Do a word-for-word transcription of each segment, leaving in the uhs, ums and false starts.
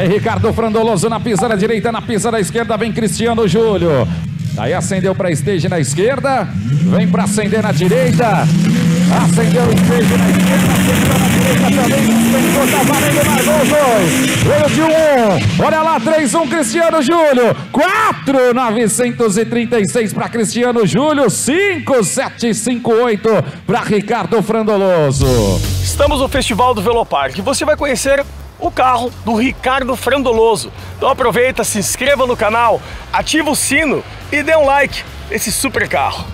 Aí Ricardo Frandoloso na pista da direita, na pista da esquerda vem Cristiano Júlio. Aí acendeu para stage na esquerda, vem para acender na direita. Acendeu o stage na esquerda, acendeu na direita também. Despencou, tá valendo, largou os dois. Veio de um, olha lá, três um Cristiano Júlio. quatro novecentos e trinta e seis para Cristiano Júlio. cinco sete cinco oito para Ricardo Frandoloso. Estamos no Festival do Velopark e você vai conhecer o carro do Ricardo Frandoloso. Então aproveita, se inscreva no canal, ativa o sino e dê um like nesse super carro.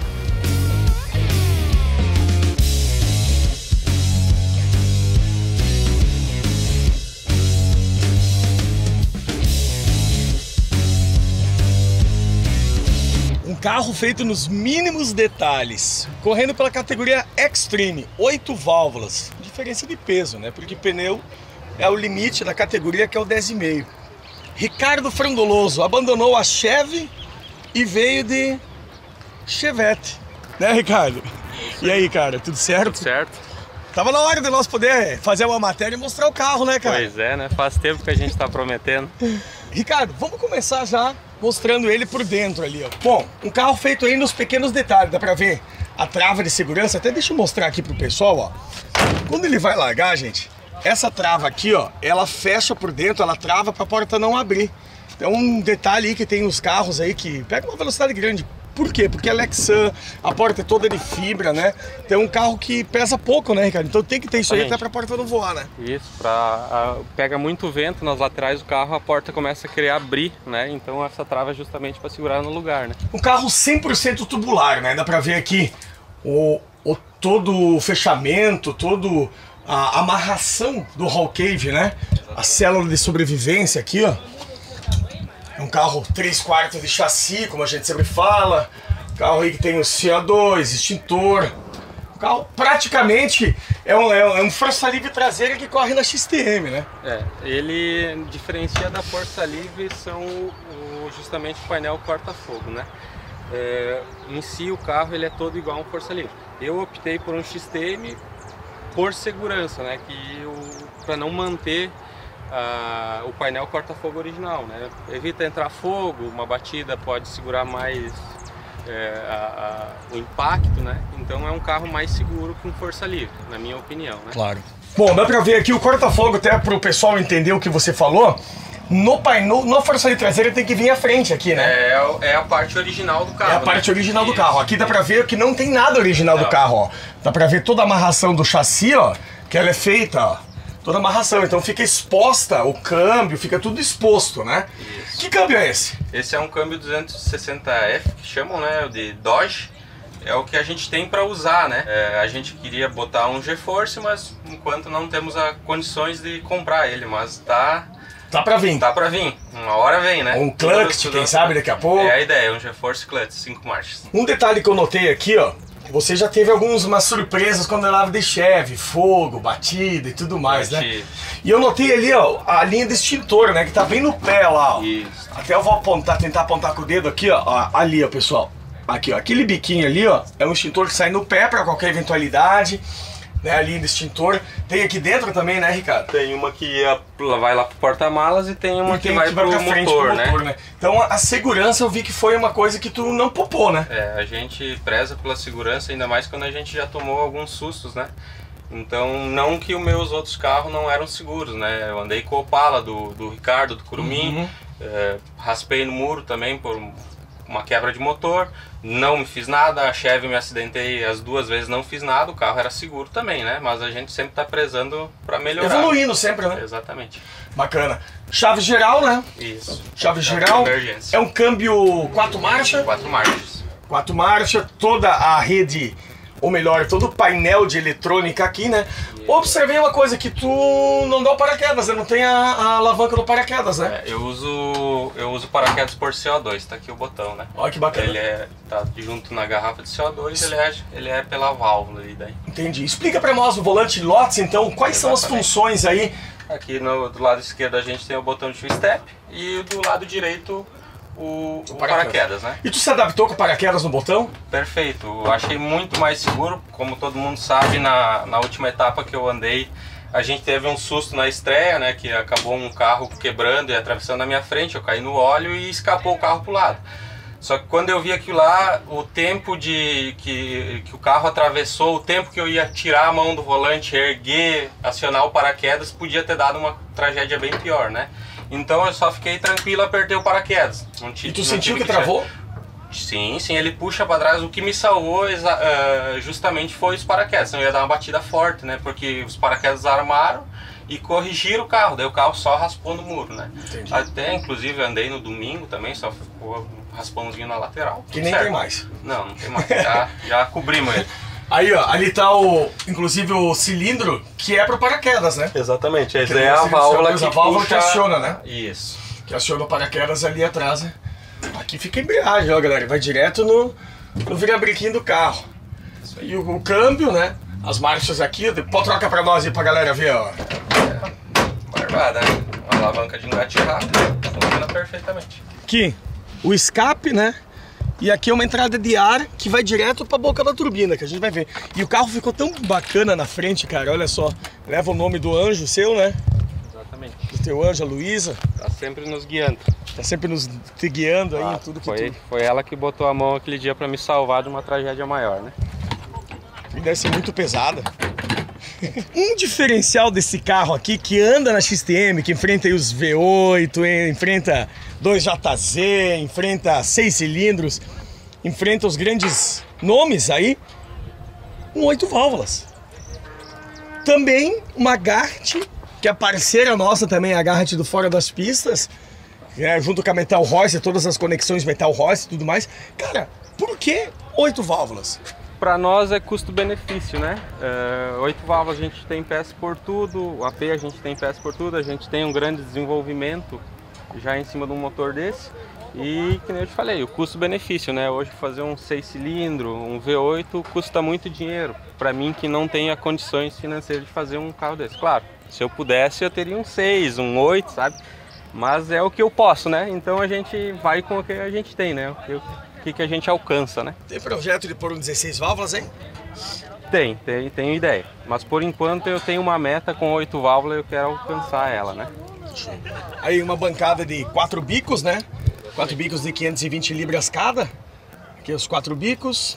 Um carro feito nos mínimos detalhes, correndo pela categoria Extreme, oito válvulas, diferença de peso, né? Porque pneu é o limite da categoria, que é o dez e meio. Ricardo Frandoloso abandonou a Chevy e veio de Chevette, né, Ricardo? E aí, cara, tudo certo? Tudo certo. Tava na hora de nós poder fazer uma matéria e mostrar o carro, né, cara? Pois é, né? Faz tempo que a gente tá prometendo. Ricardo, vamos começar já mostrando ele por dentro ali, ó. Bom, um carro feito aí nos pequenos detalhes, dá pra ver a trava de segurança. Até deixa eu mostrar aqui pro pessoal, ó. Quando ele vai largar, gente, essa trava aqui, ó, ela fecha por dentro, ela trava para a porta não abrir. Então um detalhe aí que tem nos carros aí que pega uma velocidade grande. Por quê? Porque é Lexan, a porta é toda de fibra, né? Então é um carro que pesa pouco, né, Ricardo? Então tem que ter isso aí até para a porta não voar, né? Isso, pra, a, pega muito vento nas laterais do carro, a porta começa a querer abrir, né? Então essa trava é justamente para segurar no lugar, né? Um carro cem por cento tubular, né? Dá para ver aqui o, o, todo o fechamento, todo a amarração do roll cage, né? A célula de sobrevivência aqui, ó. É um carro três quartos de chassi, como a gente sempre fala. Carro aí que tem o C O dois, extintor. O carro praticamente é um, é um força livre traseira que corre na X T M, né? É, ele diferencia da força livre são o, justamente o painel corta-fogo, né? É, em si o carro ele é todo igual a um força livre. Eu optei por um X T M por segurança, né, que para não manter uh, o painel corta-fogo original, né, evita entrar fogo, uma batida pode segurar mais é, a, a, o impacto, né, então é um carro mais seguro que um força livre, na minha opinião, né. Claro. Bom, dá para ver aqui o corta-fogo, até para o pessoal entender o que você falou. No painel, na força de traseira tem que vir à frente aqui, né? É, é a parte original do carro. É a parte né? original do Isso. carro. Aqui dá pra ver que não tem nada original não. do carro, ó. Dá pra ver toda a amarração do chassi, ó, que ela é feita, ó. Toda a amarração, então fica exposta o câmbio, fica tudo exposto, né? Isso. Que câmbio é esse? Esse é um câmbio duzentos e sessenta F, que chamam, né, de Dodge. É o que a gente tem para usar, né? É, a gente queria botar um GeForce, mas enquanto não temos as condições de comprar ele, mas tá... Tá pra vir. Tá pra vir. Uma hora vem, né? Um clutch, quem sabe daqui a pouco. É a ideia, um GeForce Clutch, cinco marchas. Um detalhe que eu notei aqui, ó. Você já teve algumas surpresas quando andava de Chevy, fogo, batida e tudo mais, Batido. né? E eu notei ali, ó, a linha de extintor, né? Que tá bem no pé lá, ó. Isso. Até eu vou apontar, tentar apontar com o dedo aqui, ó. ó ali, ó, pessoal. Aqui, ó. Aquele biquinho ali, ó. É um extintor que sai no pé pra qualquer eventualidade. Né, a linha de extintor. Tem aqui dentro também, né, Ricardo? Tem uma que vai lá pro porta-malas e tem uma e que tem vai que pro, vai motor, pro né? motor, né? Então a segurança eu vi que foi uma coisa que tu não poupou, né? É, a gente preza pela segurança, ainda mais quando a gente já tomou alguns sustos, né? Então, não que os meus outros carros não eram seguros, né? Eu andei com o Opala do, do Ricardo, do Curumim, uhum. é, raspei no muro também por uma quebra de motor, não me fiz nada, a Chevy me acidentei as duas vezes, não fiz nada, o carro era seguro também, né? Mas a gente sempre tá prezando para melhorar. Evoluindo sempre, né? Exatamente. Bacana. Chave geral, né? Isso. Chave geral. Emergência. É um câmbio quatro marchas? Quatro marchas. Quatro marchas, toda a rede, ou melhor, todo o painel de eletrônica aqui, né? Yeah. Observei uma coisa, que tu não dá o paraquedas, né? Não tem a, a alavanca do paraquedas, né? É, eu uso eu uso paraquedas por C O dois, tá aqui o botão, né? Olha que bacana. Ele é, tá junto na garrafa de C O dois, ele é, ele é pela válvula aí daí. Entendi. Explica pra nós o volante Lotus, então, quais Exatamente. são as funções aí? Aqui no, do lado esquerdo a gente tem o botão de two-step e do lado direito o, o paraquedas. paraquedas, né? E tu se adaptou com o paraquedas no botão? Perfeito, eu achei muito mais seguro. Como todo mundo sabe, na, na última etapa que eu andei, A gente teve um susto na estreia, né, que acabou um carro quebrando e atravessando na minha frente, eu caí no óleo e escapou o carro pro lado. Só que quando eu vi aquilo lá, o tempo de que, que o carro atravessou, o tempo que eu ia tirar a mão do volante, erguer, acionar o paraquedas, podia ter dado uma tragédia bem pior, né? Então eu só fiquei tranquilo, apertei o paraquedas. Não tive, e tu não sentiu que, que travou? Sim, sim, ele puxa para trás. O que me salvou uh, justamente foi os paraquedas. Senão eu ia dar uma batida forte, né? Porque os paraquedas armaram e corrigiram o carro. Daí o carro só raspou no muro, né? Entendi. Até, inclusive, andei no domingo também, só ficou um raspãozinho na lateral. Que nem certo. tem mais. Não, não tem mais. Já, já cobrimos ele. Aí, ó, ali tá o, inclusive o cilindro que é pro paraquedas, né? Exatamente. Essa Que é a válvula que a válvula puxa... que aciona, né? Isso. Que aciona o paraquedas ali atrás, né? Aqui fica a embreagem, ó, galera. Vai direto no, no virabrequim do carro. E o, o câmbio, né? As marchas aqui. Pode trocar pra nós aí pra galera ver, ó. É, barbada, né? Uma alavanca de engate rápido. Funciona perfeitamente. Aqui, o escape, né? E aqui é uma entrada de ar que vai direto pra boca da turbina, que a gente vai ver. E o carro ficou tão bacana na frente, cara. Olha só. Leva o nome do anjo seu, né? Exatamente. Do teu anjo, a Luísa. Tá sempre nos guiando. Tá sempre nos te guiando aí ah, em tudo que foi, tu... foi ela que botou a mão aquele dia pra me salvar de uma tragédia maior, né? E deve ser muito pesada. Um diferencial desse carro aqui que anda na X T M, que enfrenta aí os V oito, enfrenta dois J Z, enfrenta seis cilindros, enfrenta os grandes nomes aí, um oito válvulas. Também uma Gart, que é parceira nossa também, a Gart do Fora das Pistas, é, junto com a Metal Horse, todas as conexões Metal Horse e tudo mais. Cara, por que oito válvulas? Para nós é custo-benefício, né? Oito uh, válvulas a gente tem peça por tudo, o A P a gente tem peça por tudo, a gente tem um grande desenvolvimento já em cima de um motor desse. E que nem eu te falei, o custo-benefício, né? Hoje fazer um seis cilindros, um V oito custa muito dinheiro. Para mim que não tenha condições financeiras de fazer um carro desse. Claro, se eu pudesse eu teria um seis, um oito, sabe? Mas é o que eu posso, né? Então a gente vai com o que a gente tem, né? O que, o que, que a gente alcança, né? Tem projeto de pôr um dezesseis válvulas, hein? Tem, tem, tenho ideia. Mas por enquanto eu tenho uma meta com oito válvulas e eu quero alcançar ela, né? Aí uma bancada de quatro bicos, né? Quatro bicos de quinhentas e vinte libras cada. Aqui os quatro bicos.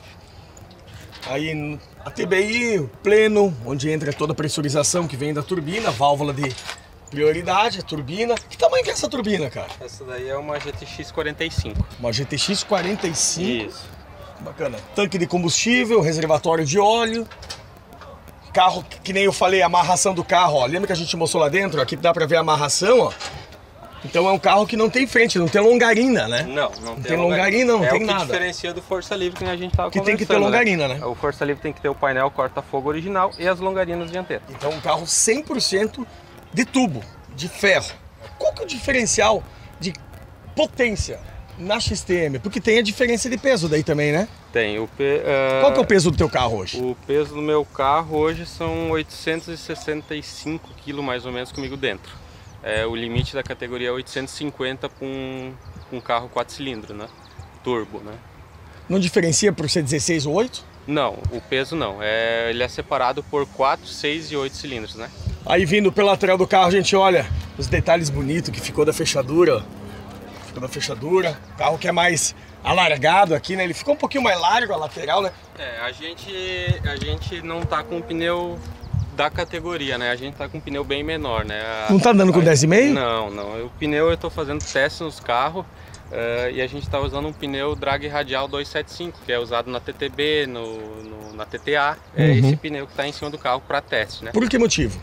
Aí a T B I, o pleno, onde entra toda a pressurização que vem da turbina, válvula de prioridade, a turbina. Que tamanho que é essa turbina, cara? Essa daí é uma G T X quarenta e cinco. Uma G T X quarenta e cinco. Isso. Bacana. Tanque de combustível, reservatório de óleo. Carro, que nem eu falei, a amarração do carro, ó. Lembra que a gente mostrou lá dentro? Aqui dá pra ver a amarração, ó. Então é um carro que não tem frente, não tem longarina, né? Não, não tem, tem longarina, não é tem o que nada. diferencia do Força Livre que a gente tava que conversando. tem que ter longarina, né? né? O Força Livre tem que ter o painel corta-fogo original e as longarinas dianteiras. Então um carro cem por cento de tubo, de ferro. Qual que é o diferencial de potência na X T M? Porque tem a diferença de peso daí também, né? Tem. O pe... uh... Qual que é o peso do teu carro hoje? O peso do meu carro hoje são oitocentos e sessenta e cinco quilos mais ou menos comigo dentro. É, o limite da categoria é oitocentos e cinquenta para um, um carro quatro cilindros, né? Turbo, né? Não diferencia por ser dezesseis ou oito? Não, o peso não. É, ele é separado por quatro, seis e oito cilindros, né? Aí vindo pela lateral do carro a gente olha os detalhes bonitos que ficou da fechadura. Ficou da fechadura. Carro que é mais alargado aqui, né? Ele ficou um pouquinho mais largo a lateral, né? É, a gente, a gente não tá com o pneu da categoria, né? A gente tá com um pneu bem menor, né? A, não tá andando com a, dez e meio? Não, não. O pneu eu tô fazendo testes nos carros uh, e a gente tá usando um pneu drag radial duzentos e setenta e cinco, que é usado na T T B, no, no, na T T A. É uhum. Esse pneu que tá em cima do carro para teste, né? Por que motivo?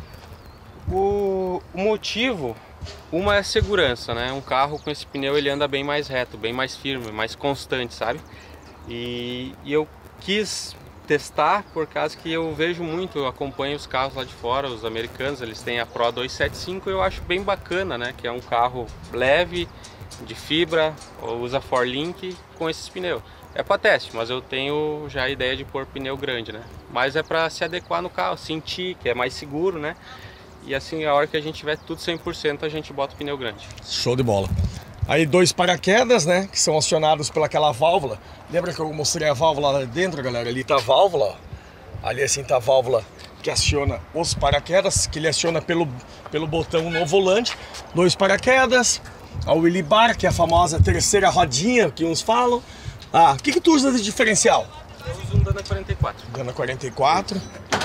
O, o motivo, uma é segurança, né? Um carro com esse pneu ele anda bem mais reto, bem mais firme, mais constante, sabe? E, e eu quis testar por causa que eu vejo muito, eu acompanho os carros lá de fora, os americanos, eles têm a Pro duzentos e setenta e cinco e eu acho bem bacana, né? Que é um carro leve, de fibra, usa Forlink com esses pneus. É para teste, mas eu tenho já a ideia de pôr pneu grande, né? Mas é para se adequar no carro, sentir que é mais seguro, né? E assim, a hora que a gente tiver tudo cem por cento, a gente bota o pneu grande. Show de bola. Aí dois paraquedas, né, que são acionados pelaquela válvula. Lembra que eu mostrei a válvula lá dentro, galera? Ali tá a válvula, ó. Ali assim tá a válvula que aciona os paraquedas, que ele aciona pelo, pelo botão no volante. Dois paraquedas. A Willy Bar, que é a famosa terceira rodinha que uns falam. Ah, o que, que tu usa de diferencial? Eu uso um Dana quarenta e quatro. Dana quarenta e quatro.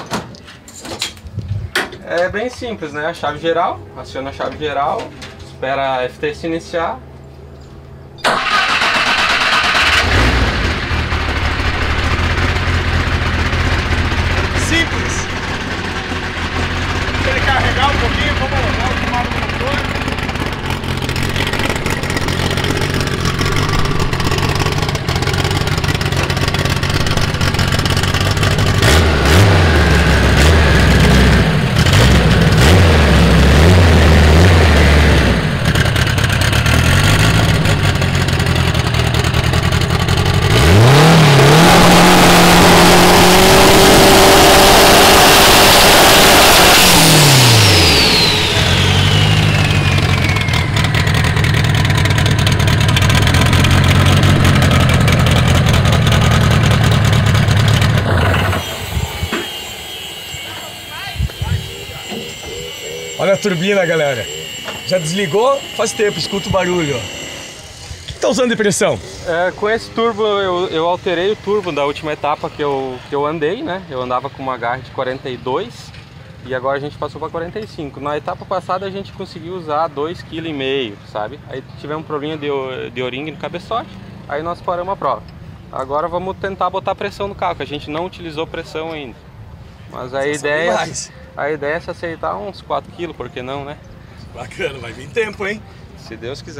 É bem simples, né? A chave geral, aciona a chave geral, espera a F T se iniciar. Simples. Se ele carregar um pouquinho, vamos dar o comando do motor. Olha a turbina, galera. Já desligou? Faz tempo, escuta o barulho. O que tá usando de pressão? É, com esse turbo eu, eu alterei o turbo da última etapa que eu, que eu andei, né? Eu andava com uma garra de quarenta e dois e agora a gente passou para quarenta e cinco. Na etapa passada a gente conseguiu usar dois vírgula cinco quilos, sabe? Aí tivemos um problema de, de o-ring no cabeçote, aí nós paramos a prova. Agora vamos tentar botar pressão no carro, que a gente não utilizou pressão ainda. Mas a ideia, a ideia é se aceitar uns quatro quilos, por que não, né? Bacana, vai vir tempo, hein? Se Deus quiser.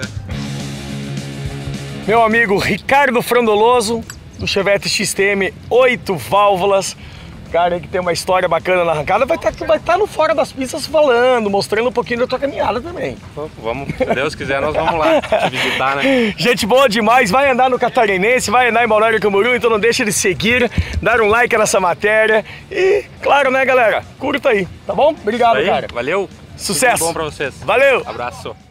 Meu amigo Ricardo Frandoloso, do Chevette X T M, oito válvulas. Cara aí que tem uma história bacana na arrancada, vai estar vai tá no Fora das Pistas falando, mostrando um pouquinho da tua caminhada também. Vamos, se Deus quiser, nós vamos lá te visitar, né? Gente boa demais, vai andar no Catarinense, vai andar em Balneário Camboriú, então não deixa de seguir, dar um like nessa matéria e, claro, né, galera, curta aí, tá bom? Obrigado, aí, cara. Valeu. Sucesso. Tudo bom pra vocês. Valeu. Abraço.